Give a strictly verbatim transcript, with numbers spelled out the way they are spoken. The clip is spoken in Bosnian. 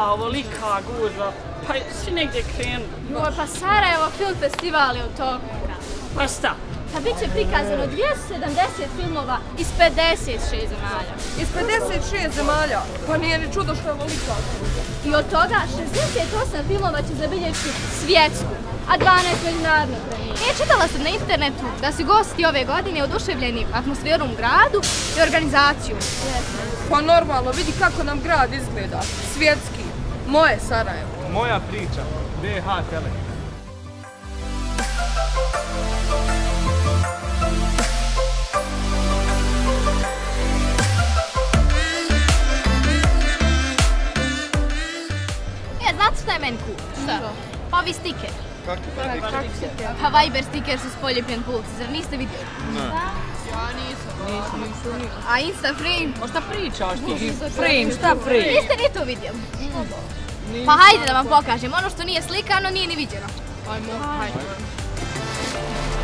ovolika gužva. Pa si negdje krenu. Joj, pa Sarajevo film festival je u toku. Pa šta? Pa bit će prikazano dvjesto sedamdeset filmova iz pedeset šest zemalja. Iz pedeset šest zemalja? Pa nije ni čudo što je ovolika. I od toga šezdeset osam filmova će zabilježiti svjetsku, a dvanaest međunarodnu premijeru. E, čitala sam na internetu da su gosti ove godine oduševljeni atmosferom u gradu i organizacijom. Pa normalno, vidi kako nam grad izgleda. Svjetski. Moje Sarajevo. Moja priča. B H Tele. E, znate šta je meni cool? Šta? Pa ovi stiker. Kako? Pa Viber stiker su s poljepljen pulci, zar niste vidjeli? Ne. Ja nisam. Nisam. A Insta frame? O šta pričaš ti? Frame, šta frame? Niste ni to vidjeli? Pa hajde da vam pokažem, ono što nije slikano nije ni viđeno. Ajmo, hajde.